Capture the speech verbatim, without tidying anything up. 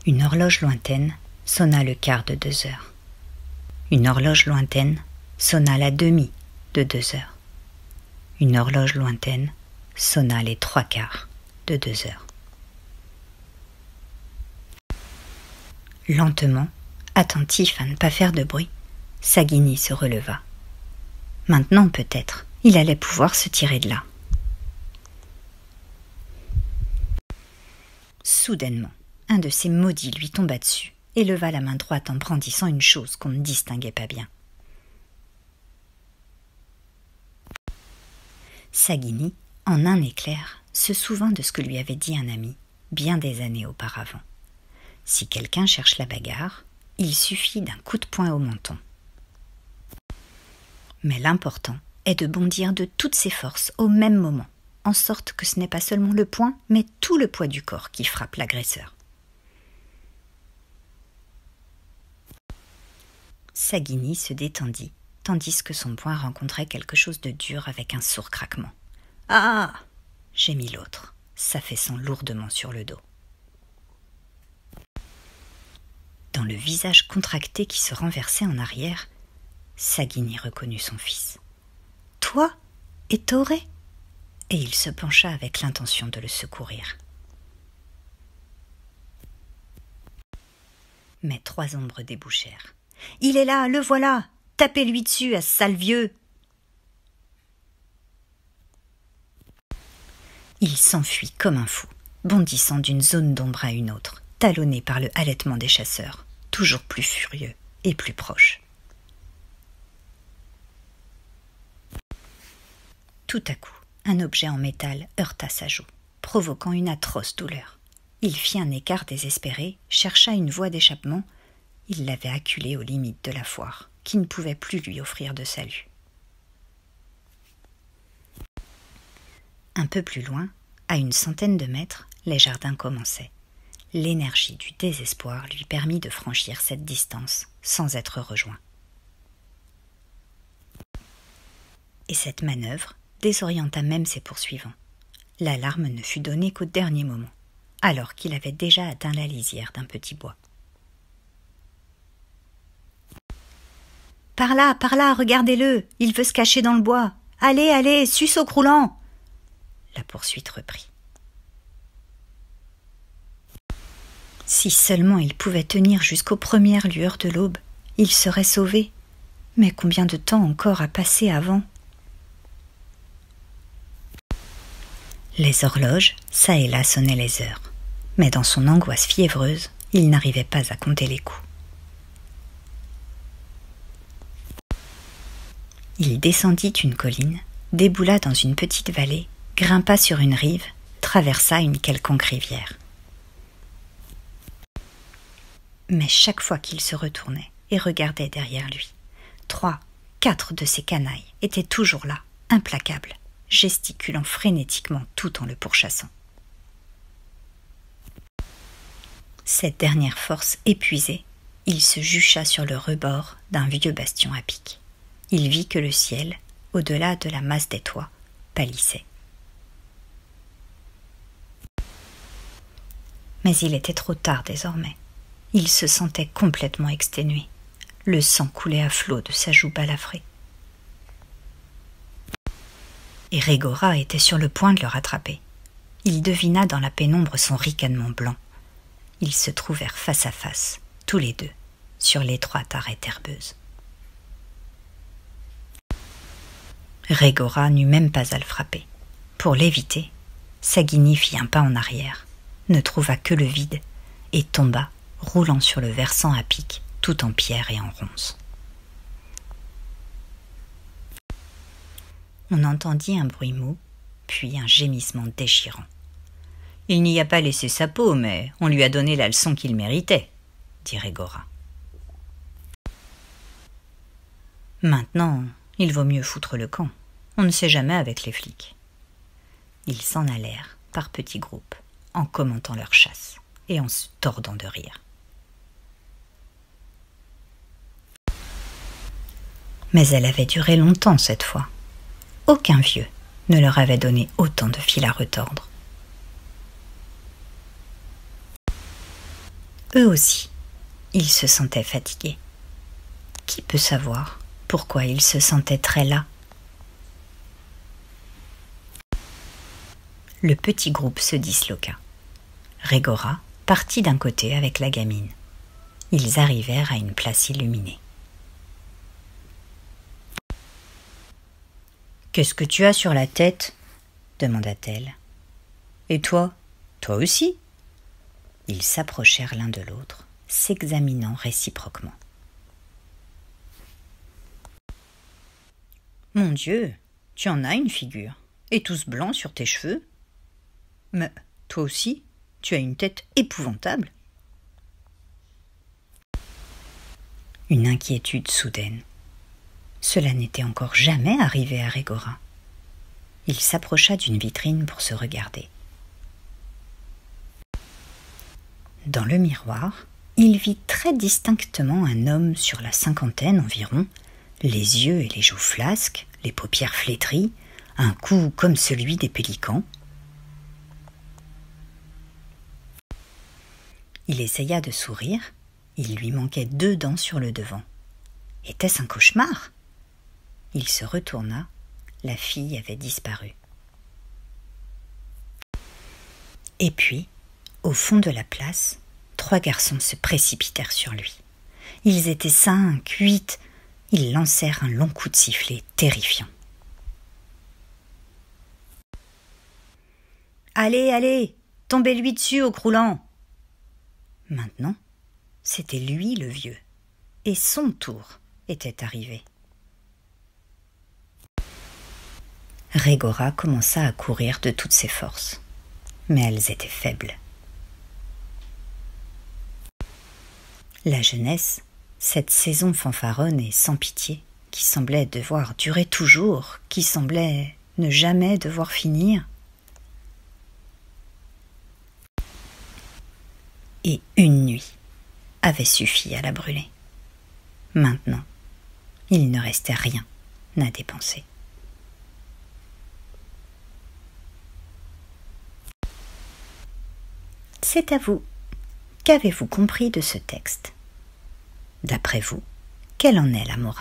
Une horloge lointaine sonna le quart de deux heures. Une horloge lointaine sonna la demi de deux heures. Une horloge lointaine sonna les trois quarts de deux heures. Lentement, attentif à ne pas faire de bruit, Saguinis se releva. Maintenant, peut-être, il allait pouvoir se tirer de là. Soudainement, un de ces maudits lui tomba dessus et leva la main droite en brandissant une chose qu'on ne distinguait pas bien. Saguinis, en un éclair, se souvint de ce que lui avait dit un ami, bien des années auparavant. Si quelqu'un cherche la bagarre, il suffit d'un coup de poing au menton. Mais l'important est de bondir de toutes ses forces au même moment, en sorte que ce n'est pas seulement le poing, mais tout le poids du corps qui frappe l'agresseur. Saguinis se détendit, tandis que son poing rencontrait quelque chose de dur avec un sourd craquement. « Ah !» gémit l'autre, s'affaissant lourdement sur le dos. Dans le visage contracté qui se renversait en arrière, Saguinis reconnut son fils. « Toi, Ettore ?» Et il se pencha avec l'intention de le secourir. Mais trois ombres débouchèrent. « Il est là, le voilà! Tapez-lui dessus, à ce sale vieux !» Il s'enfuit comme un fou, bondissant d'une zone d'ombre à une autre, talonné par le halètement des chasseurs, toujours plus furieux et plus proches. Tout à coup, un objet en métal heurta sa joue, provoquant une atroce douleur. Il fit un écart désespéré, chercha une voie d'échappement. Il l'avait acculé aux limites de la foire, qui ne pouvait plus lui offrir de salut. Un peu plus loin, à une centaine de mètres, les jardins commençaient. L'énergie du désespoir lui permit de franchir cette distance sans être rejoint. Et cette manœuvre désorienta même ses poursuivants. L'alarme ne fut donnée qu'au dernier moment, alors qu'il avait déjà atteint la lisière d'un petit bois. « Par là, par là, regardez-le, il veut se cacher dans le bois. Allez, allez, suceau croulant !» La poursuite reprit. Si seulement il pouvait tenir jusqu'aux premières lueurs de l'aube, il serait sauvé. Mais combien de temps encore à passer avant ? Les horloges, çà et là, sonnaient les heures. Mais dans son angoisse fiévreuse, il n'arrivait pas à compter les coups. Il descendit une colline, déboula dans une petite vallée, grimpa sur une rive, traversa une quelconque rivière. Mais chaque fois qu'il se retournait et regardait derrière lui, trois, quatre de ces canailles étaient toujours là, implacables, gesticulant frénétiquement tout en le pourchassant. Cette dernière force épuisée, il se jucha sur le rebord d'un vieux bastion à pic. Il vit que le ciel, au-delà de la masse des toits, pâlissait. Mais il était trop tard désormais. Il se sentait complètement exténué. Le sang coulait à flots de sa joue balafrée. Et Régora était sur le point de le rattraper. Il devina dans la pénombre son ricanement blanc. Ils se trouvèrent face à face, tous les deux, sur l'étroite arête herbeuse. Régora n'eut même pas à le frapper. Pour l'éviter, Saguinis fit un pas en arrière, ne trouva que le vide et tomba, roulant sur le versant à pic, tout en pierre et en ronces. On entendit un bruit mou, puis un gémissement déchirant. « Il n'y a pas laissé sa peau, mais on lui a donné la leçon qu'il méritait, » dit Régora. « Maintenant, il vaut mieux foutre le camp. On ne sait jamais avec les flics. » Ils s'en allèrent par petits groupes, en commentant leur chasse et en se tordant de rire. Mais elle avait duré longtemps cette fois. Aucun vieux ne leur avait donné autant de fil à retordre. eux aussi, ils se sentaient fatigués. Qui peut savoir pourquoi ils se sentaient très las? Le petit groupe se disloqua. Régora partit d'un côté avec la gamine. Ils arrivèrent à une place illuminée. « Qu'est-ce que tu as sur la tête ?» demanda-t-elle. « Et toi, toi aussi ?» Ils s'approchèrent l'un de l'autre, s'examinant réciproquement. « Mon Dieu, tu en as une figure, et tout ce blanc sur tes cheveux. Mais toi aussi, tu as une tête épouvantable. » Une inquiétude soudaine. Cela n'était encore jamais arrivé à Régora. Il s'approcha d'une vitrine pour se regarder. Dans le miroir, il vit très distinctement un homme sur la cinquantaine environ, les yeux et les joues flasques, les paupières flétries, un cou comme celui des pélicans. Il essaya de sourire, il lui manquait deux dents sur le devant. Était-ce un cauchemar ? Il se retourna, la fille avait disparu. Et puis, au fond de la place, trois garçons se précipitèrent sur lui. Ils étaient cinq, huit, ils lancèrent un long coup de sifflet terrifiant. « Allez, allez, tombez-lui dessus au croulant !» Maintenant, c'était lui le vieux, et son tour était arrivé. Régora commença à courir de toutes ses forces, mais elles étaient faibles. La jeunesse, cette saison fanfaronne et sans pitié, qui semblait devoir durer toujours, qui semblait ne jamais devoir finir. Et une nuit avait suffi à la brûler. Maintenant, il ne restait rien à dépenser. C'est à vous. Qu'avez-vous compris de ce texte ? D'après vous, quelle en est la morale ?